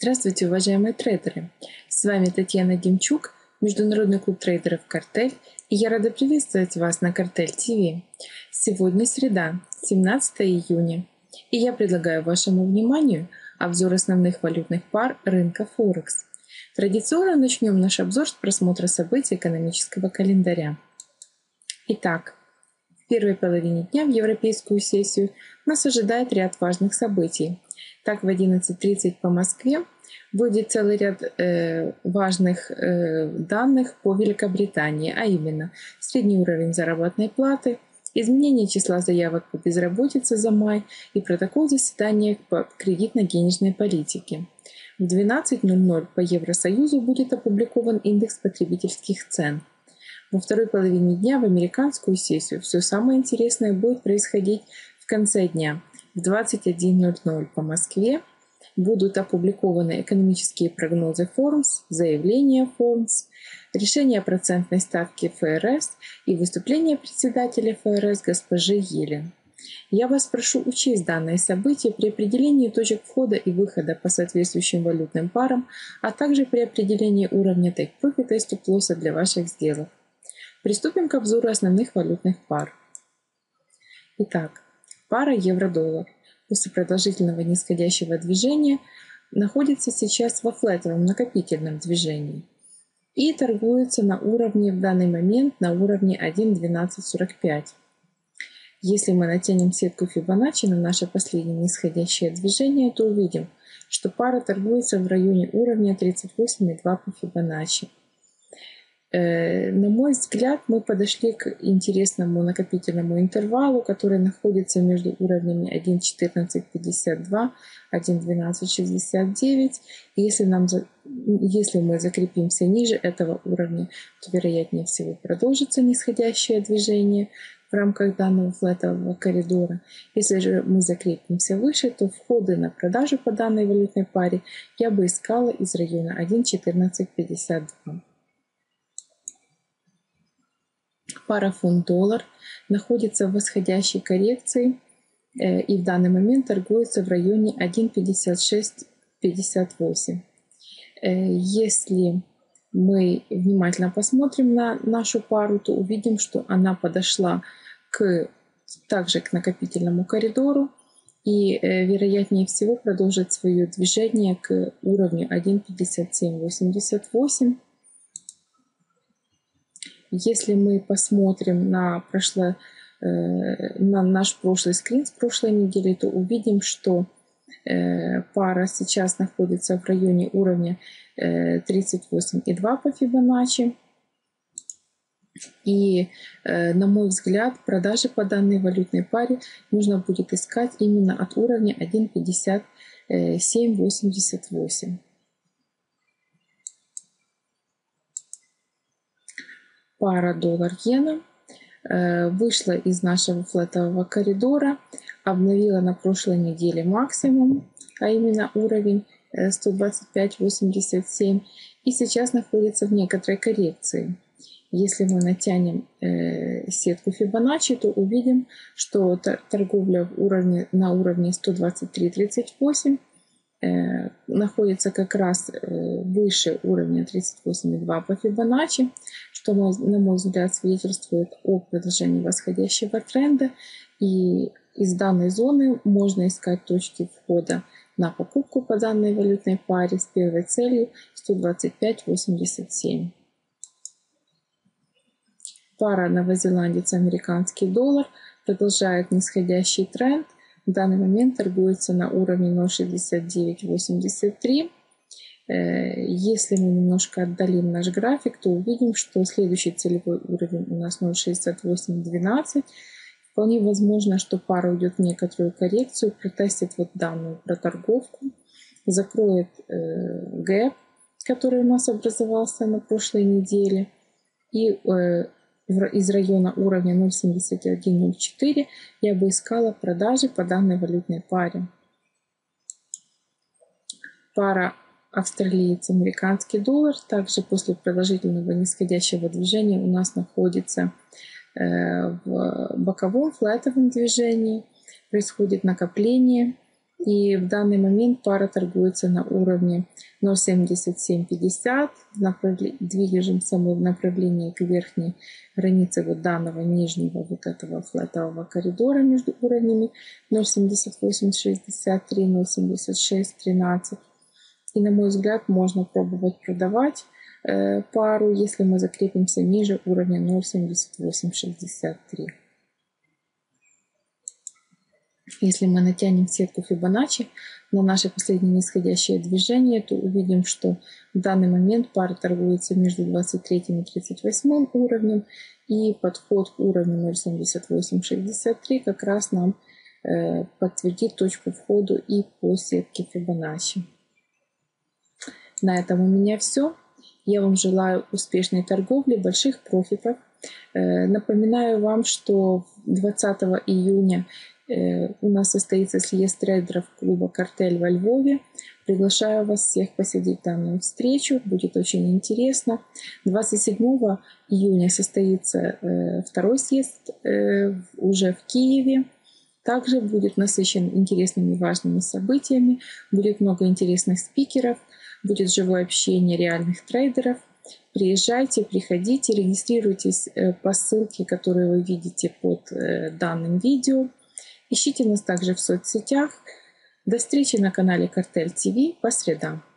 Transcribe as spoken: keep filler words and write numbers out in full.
Здравствуйте, уважаемые трейдеры! С вами Татьяна Демчук, Международный клуб трейдеров «Картель», и я рада приветствовать вас на Картель ТВ. Сегодня среда, семнадцатое июня, и я предлагаю вашему вниманию обзор основных валютных пар рынка Форекс. Традиционно начнем наш обзор с просмотра событий экономического календаря. Итак, в первой половине дня в европейскую сессию нас ожидает ряд важных событий. Так, в одиннадцать тридцать по Москве будет целый ряд э, важных э, данных по Великобритании, а именно средний уровень заработной платы, изменение числа заявок по безработице за май и протокол заседания по кредитно-денежной политике. В двенадцать ноль ноль по Евросоюзу будет опубликован индекс потребительских цен. Во второй половине дня в американскую сессию все самое интересное будет происходить в конце дня. В двадцать один ноль ноль по Москве будут опубликованы экономические прогнозы Формс, заявления Формс, решение процентной ставки ФРС и выступление председателя ФРС госпожи Йеллен. Я вас прошу учесть данные события при определении точек входа и выхода по соответствующим валютным парам, а также при определении уровня тейк-профита и стоп-лосса для ваших сделок. Приступим к обзору основных валютных пар. Итак, пара евро-доллар после продолжительного нисходящего движения находится сейчас во флетовом накопительном движении и торгуется на уровне в данный момент на уровне один двенадцать сорок пять. Если мы натянем сетку Фибоначчи на наше последнее нисходящее движение, то увидим, что пара торгуется в районе уровня тридцать восемь и два по Фибоначчи. На мой взгляд, мы подошли к интересному накопительному интервалу, который находится между уровнями один четырнадцать пятьдесят два и один двенадцать шестьдесят девять. И если, нам, если мы закрепимся ниже этого уровня, то вероятнее всего продолжится нисходящее движение в рамках данного флетового коридора. Если же мы закрепимся выше, то входы на продажу по данной валютной паре я бы искала из района один четырнадцать пятьдесят два. Пара фунт-доллар находится в восходящей коррекции э, и в данный момент торгуется в районе один пятьдесят шесть пятьдесят восемь. Э, если мы внимательно посмотрим на нашу пару, то увидим, что она подошла к, также к накопительному коридору и э, вероятнее всего продолжит свое движение к уровню один пятьдесят семь восемьдесят восемь. Если мы посмотрим на, прошлое, на наш прошлый скрин с прошлой недели, то увидим, что пара сейчас находится в районе уровня тридцать восемь и два по Фибоначчи. И, на мой взгляд, продажи по данной валютной паре нужно будет искать именно от уровня один пятьдесят семь восемьдесят восемь. Пара доллар-иена вышла из нашего флетового коридора, обновила на прошлой неделе максимум, а именно уровень сто двадцать пять восемьдесят семь, и сейчас находится в некоторой коррекции. Если мы натянем сетку Фибоначчи, то увидим, что торговля в уровне, на уровне сто двадцать три тридцать восемь находится как раз выше уровня тридцать восемь и два по Фибоначчи, что, на мой взгляд, свидетельствует о продолжении восходящего тренда. И из данной зоны можно искать точки входа на покупку по данной валютной паре с первой целью сто двадцать пять восемьдесят семь. Пара новозеландец-американский доллар продолжает нисходящий тренд. В данный момент торгуется на уровне ноль шестьдесят девять восемьдесят три. Если мы немножко отдалим наш график, то увидим, что следующий целевой уровень у нас ноль шестьдесят восемь двенадцать. Вполне возможно, что пара уйдет в некоторую коррекцию, протестит вот данную проторговку, закроет э, гэп, который у нас образовался на прошлой неделе, и э, из района уровня ноль семьдесят один ноль четыре я бы искала продажи по данной валютной паре. Пара австралиец-американский доллар также после продолжительного нисходящего движения у нас находится в боковом флетовом движении. Происходит накопление И в данный момент пара торгуется на уровне ноль семьдесят семь пятьдесят. Движемся мы в направлении к верхней границе вот данного нижнего вот этого флетового коридора между уровнями ноль семьдесят восемь шестьдесят три, ноль семьдесят шесть тринадцать. И на мой взгляд можно пробовать продавать э, пару, если мы закрепимся ниже уровня ноль семьдесят восемь шестьдесят три. Если мы натянем сетку Фибоначчи на наше последнее нисходящее движение, то увидим, что в данный момент пара торгуется между двадцать третьим и тридцать восьмым уровнем, и подход к уровню ноль семьдесят восемь шестьдесят три как раз нам э, подтвердит точку входа и по сетке Фибоначчи. На этом у меня все. Я вам желаю успешной торговли, больших профитов. Э, напоминаю вам, что двадцатого июня у нас состоится съезд трейдеров клуба «Картель» во Львове. Приглашаю вас всех посетить данную встречу, будет очень интересно. двадцать седьмого июня состоится второй съезд уже в Киеве. Также будет насыщен интересными важными событиями, будет много интересных спикеров, будет живое общение реальных трейдеров. Приезжайте, приходите, регистрируйтесь по ссылке, которую вы видите под данным видео. Ищите нас также в соцсетях. До встречи на канале Картель ТВ по средам.